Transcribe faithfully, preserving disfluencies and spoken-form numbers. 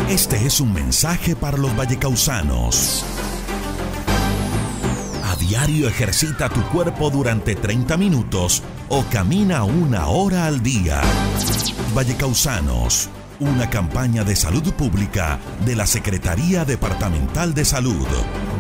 Este es un mensaje para los vallecausanos. A diario ejercita tu cuerpo durante treinta minutos o camina una hora al día. Vallecausanos, una campaña de salud pública de la Secretaría Departamental de Salud.